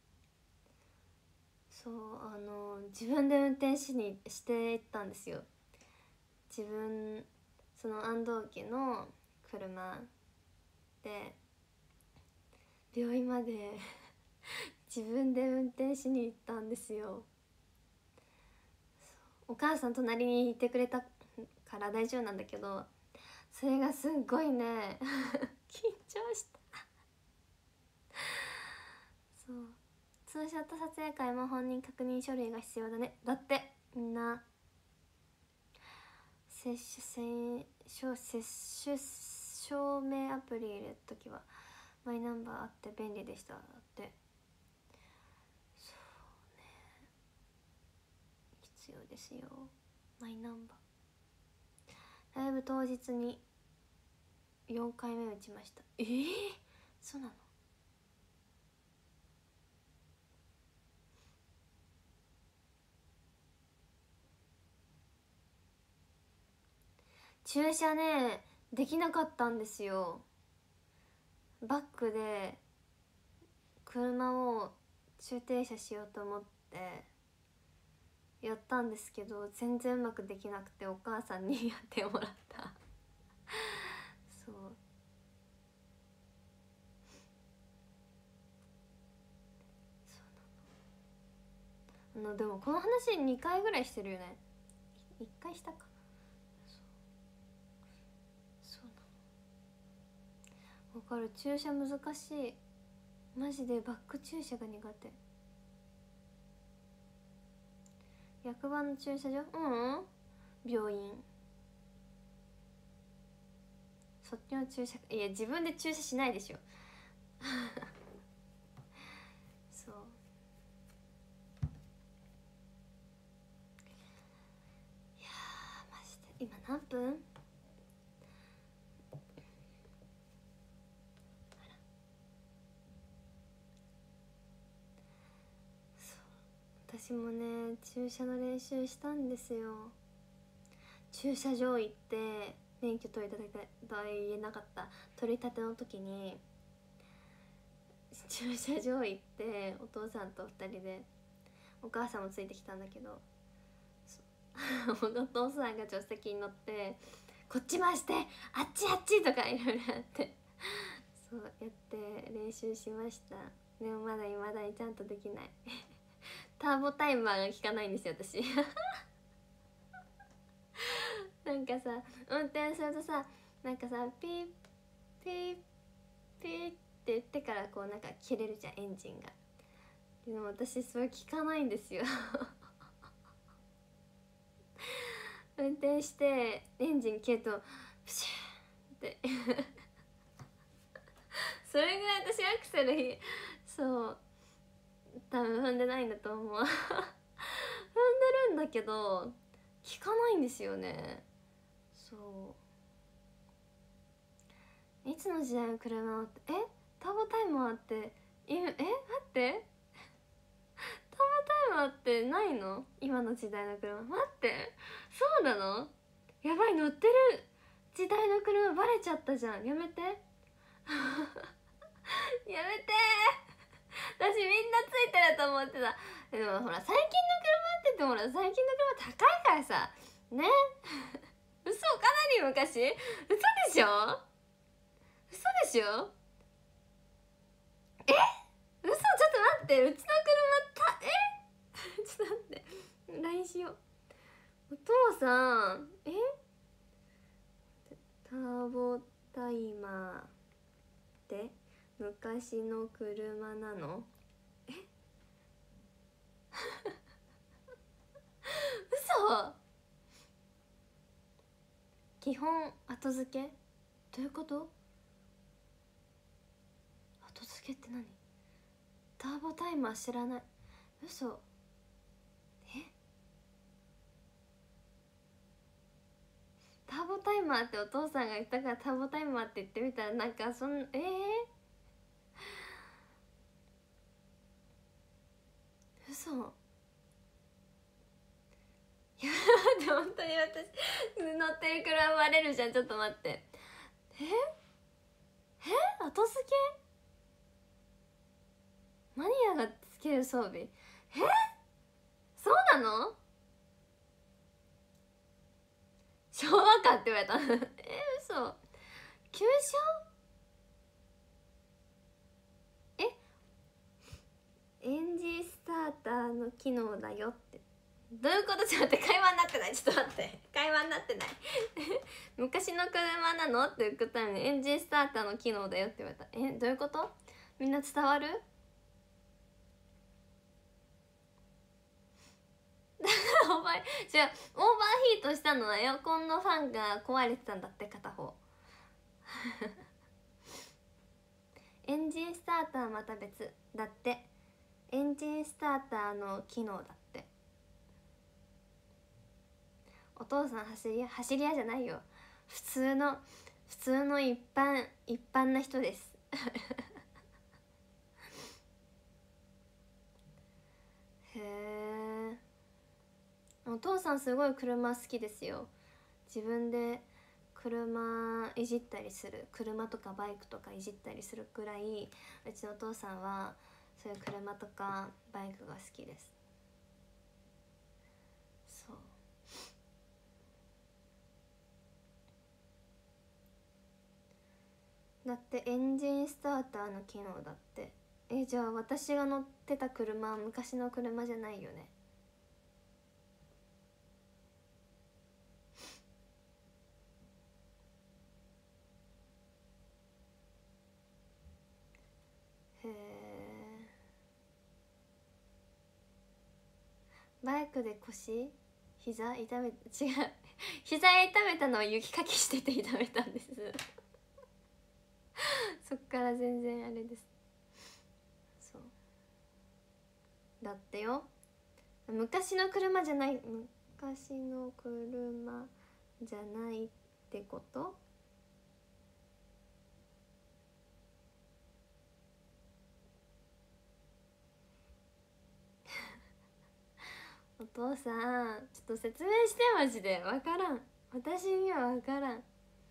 そう自分で運転していったんですよ。自分その安藤家の車で病院まで自分で運転しに行ったんですよ。お母さん隣にいてくれたから大丈夫なんだけど、それがすっごいね緊張したそう、ツーショット撮影会も本人確認書類が必要だね。だってみんな接種証明アプリ入れるときはマイナンバーあって便利でした。だってそうね、必要ですよマイナンバー。ライブ当日に4回目打ちました。そうなの？駐車ねできなかったんですよ。バックで車を駐停車しようと思ってやったんですけど全然うまくできなくてお母さんにやってもらったそうでもこの話2回ぐらいしてるよね。1回したか。そうなの。わかる、駐車難しいマジで。バック駐車が苦手。役場の駐車場？病院。そっちの駐車、いや自分で駐車しないでしょそう、いやマジで今何分？私もね駐車の練習したんですよ。駐車場行って免許取り立てた言えなかった、取り立ての時に駐車場行ってお父さんと2人で、お母さんもついてきたんだけどお父さんが助手席に乗ってこっち回してあっちあっちとかいろいろやってそうやって練習しました。でもまだ未だにちゃんとできないターボタイマーが効かないんですよ私なんかさ運転するとさ、なんかさピーピーピーって言ってからこうなんか切れるじゃんエンジンが。でも私それ効かないんですよ運転してエンジン切るとプシューってそれぐらい私アクセルそう多分踏んでないんだと思う踏んでるんだけど効かないんですよね。そういつの時代の車ってターボタイマーって待ってターボタイマーってないの？今の時代の車。待って、そうなの？やばい、乗ってる時代の車バレちゃったじゃん。やめてやめて私みんなついてると思ってた。でもほら最近の車って言ってもほら最近の車高いからさね嘘、かなり昔。嘘でしょ？嘘でしょ？ 嘘、ちょっと待って、うちの車ちょっと待って LINE しよう。お父さんターボタイマーって昔の車なの？嘘。基本後付け？どういうこと？後付けって何？ターボタイマー知らない。嘘。ターボタイマーってお父さんが言ったからターボタイマーって言ってみたらなんかそん嘘。いや待って、本当に私乗ってる車バレるじゃん。ちょっと待って、後付け？マニアがつける装備？そうなの？昭和かって言われた嘘。旧車？エンジンスターターの機能だよって。どういうこと？ちょっと待って、会話になってない。ちょっと待って、会話になってない昔の車なのって言ったのにエンジンスターターの機能だよって言われた。どういうこと？みんな伝わる？お前違う、オーバーヒートしたのはエアコンのファンが壊れてたんだって、片方エンジンスターターまた別だって。エンジンスターターの機能だって。お父さん走り屋じゃないよ。普通の一般な人ですへえ。お父さんすごい車好きですよ。自分で車いじったりする、車とかバイクとかいじったりするくらい、うちのお父さんはそういう車とかバイクが好きです。そうだってエンジンスターターの機能だって。じゃあ私が乗ってた車は昔の車じゃないよね。へえ。バイクで膝痛め違う膝痛めたのは雪かきしてて痛めたんですそっから全然あれです。そうだってよ。昔の車じゃない、昔の車じゃないってこと？お父さんちょっと説明して。マジで分からん、私には分からん。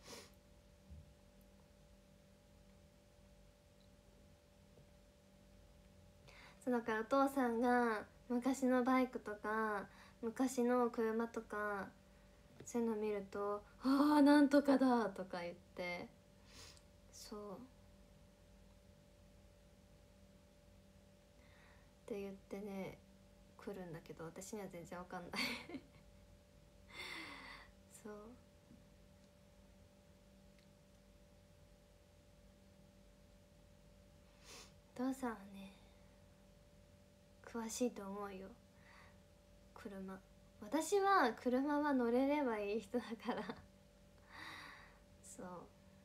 そうだからお父さんが昔のバイクとか昔の車とかそういうの見ると「ああなんとかだ」とか言って、そうって言ってね来るんだけど、私には全然わかんないそうお父さんはね詳しいと思うよ、車。私は車は乗れればいい人だからそう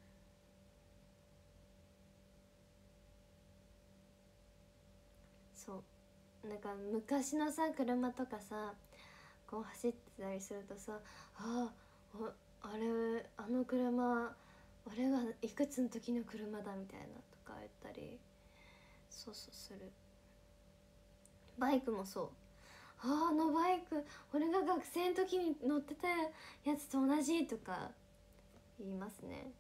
そうなんか昔のさ車とかさこう走ってたりするとさ、あれあの車俺がいくつの時の車だみたいなとか言ったり、そうする。バイクもそう、あのバイク俺が学生の時に乗ってたやつと同じとか言いますね。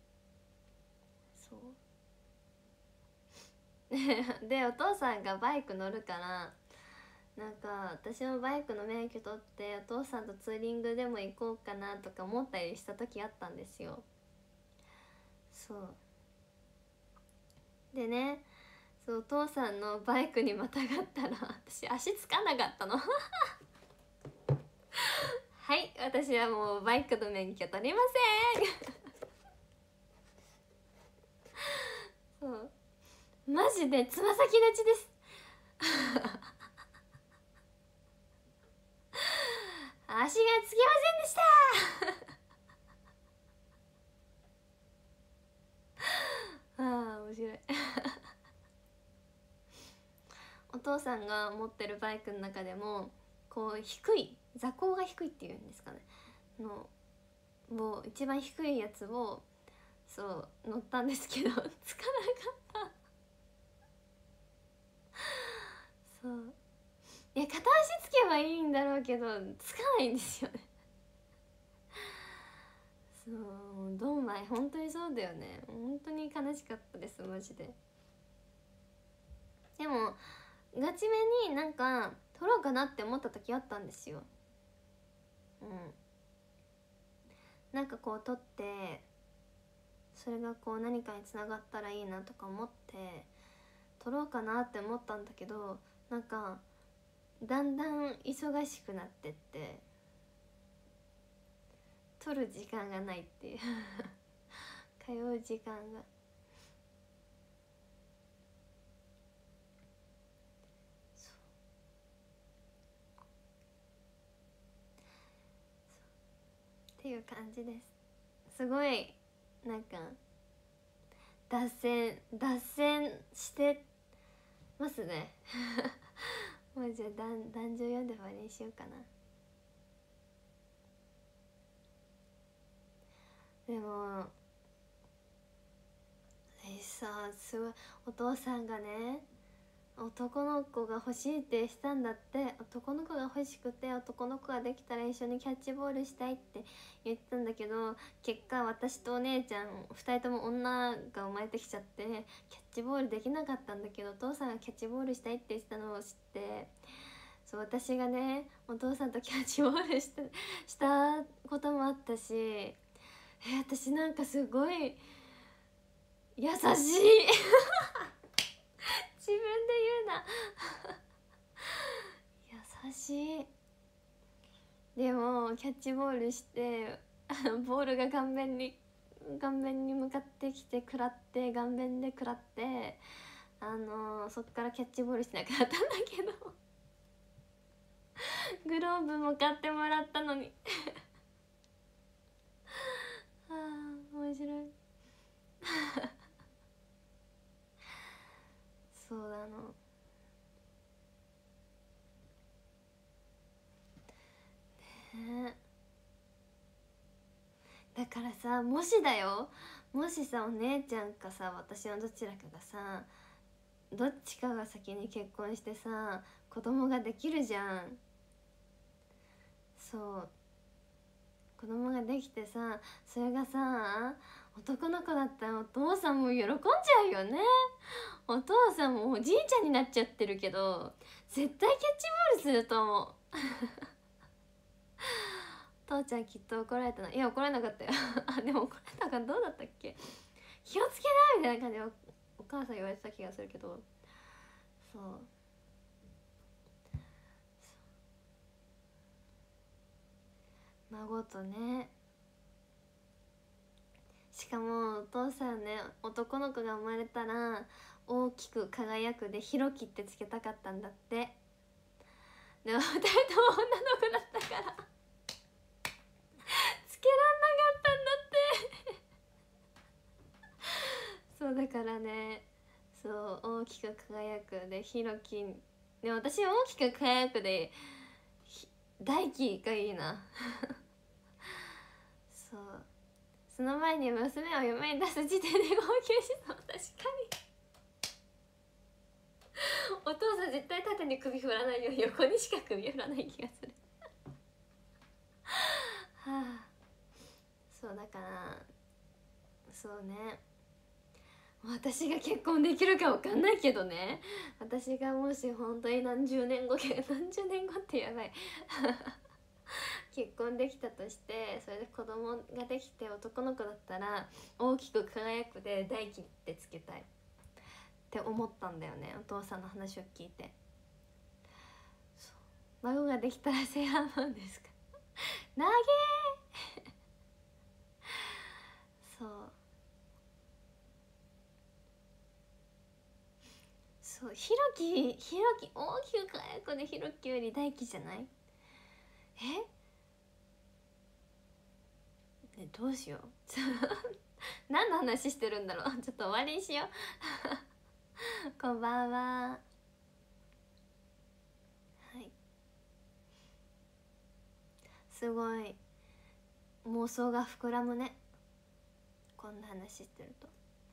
そうでお父さんがバイク乗るからなんか私もバイクの免許取ってお父さんとツーリングでも行こうかなとか思ったりした時あったんですよ。そうでね、 そう、お父さんのバイクにまたがったら私足つかなかったのはい、私はもうバイクの免許取りませんそうマジでつま先立ちです足がつきませんでしたあー面白いお父さんが持ってるバイクの中でもこう低い座高が低いっていうんですかねのもう一番低いやつをそう乗ったんですけどつかなかったそういや片足つけばいいんだろうけどつかないんですよねそうドンマイ本当にそうだよね本当に悲しかったですマジででもガチめになんか撮ろうかなって思った時あったんですよなんかこう撮ってそれがこう何かにつながったらいいなとか思って撮ろうかなって思ったんだけどなんかだんだん忙しくなってって撮る時間がないっていう通う時間がっていう感じです。すごいなんか脱線してますねもうじゃあ男女読んで終わりにしようかな。でもさすごいお父さんがね男の子が欲しいってしたんだって。男の子が欲しくて男の子ができたら一緒にキャッチボールしたいって言ってたんだけど結果私とお姉ちゃん2人とも女が生まれてきちゃってキャッチボールできなかったんだけどお父さんがキャッチボールしたいって言ってたのを知ってそう私がねお父さんとキャッチボールしたこともあったし私なんかすごい優しい自分で言うな優しい。でもキャッチボールしてボールが顔面に向かってきて食らって顔面で食らってそっからキャッチボールしなくなったんだけどグローブも買ってもらったのにあー面白いそうなのね。だからさもしだよもしさお姉ちゃんかさ私のどちらかがさどっちかが先に結婚してさ子供ができるじゃん。そう子供ができてさそれがさ男の子だったらお父さんも喜んじゃうよね。お父さんもおじいちゃんになっちゃってるけど絶対キャッチボールすると思う父ちゃんきっと怒られたの。いや怒られなかったよあでも怒られたかどうだったっけ。気をつけなみたいな感じでお母さん言われてた気がするけどそう孫とね。しかもお父さんね男の子が生まれたら大きく輝くでひろきってつけたかったんだって。でも2人とも女の子だったからつけらんなかったんだってそうだからねそう大きく輝くでひろきで私大きく輝くで大輝がいいなそうその前に娘を嫁に出す時点で号泣しそう。確かにお父さん絶対縦に首振らないよ横にしか首振らない気がするはあそうだからそうね私が結婚できるか分かんないけどね。私がもし本当に何十年後ってやばい結婚できたとしてそれで子供ができて男の子だったら大きく輝くで大輝ってつけたい。 って思ったんだよね、お父さんの話を聞いて。孫ができたらセーラームーンですか投げーそうひろき大きく輝くでひろきより大輝じゃない？どうしよう何の話してるんだろうちょっと終わりにしようこんばんは。はい、すごい妄想が膨らむね、こんな話してると。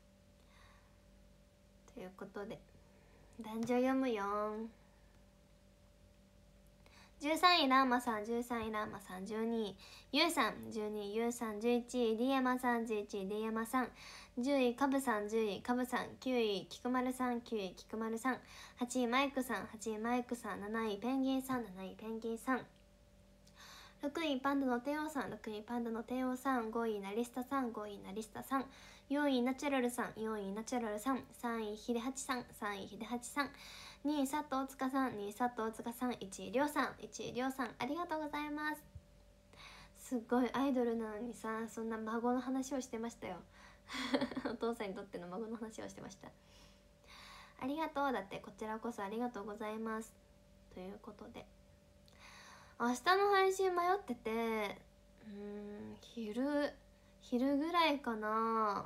ということで男女読むよん。13位ラーマさん、13位ラーマさん、12位ゆうさん、12位ゆうさん、11位リヤマさん、11位リヤマさん、10位カブさん、10位カブさん、9位キクマルさん、9位キクマルさん、8位マイクさん、8位マイクさん、7位ペンギンさん、7位ペンギンさん、6位パンダのテオさん、6位パンダのテオさん、5位ナリスタさん、5位ナリスタさん、4位ナチュラルさん、4位ナチュラルさん、3位ヒデハチさん、3位ヒデハチさん、2位佐藤塚さん、2位佐藤塚さん、1位りょうさん、1位りょうさん、ありがとうございます。すっごいアイドルなのにさ、そんな孫の話をしてましたよお父さんにとっての孫の話をしてました。ありがとう。だってこちらこそありがとうございます。ということで明日の配信迷ってて、昼ぐらいかな、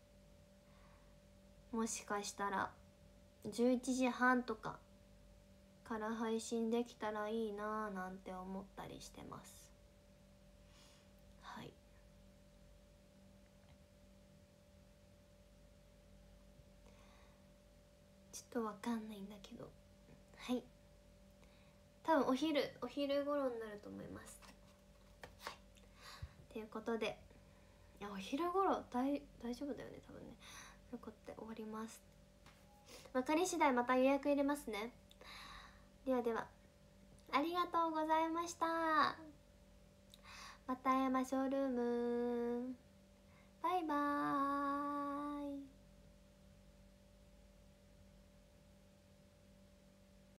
もしかしたら11時半とかから配信できたらいいなぁなんて思ったりしてます。はい、ちょっとわかんないんだけど、はい、多分お昼頃になると思います。ということで、いやお昼頃大丈夫だよね多分ね。ということで終わります。分かり次第また予約入れますね。ではでは、ありがとうございました。また会いましょうルーム。バイバーイ。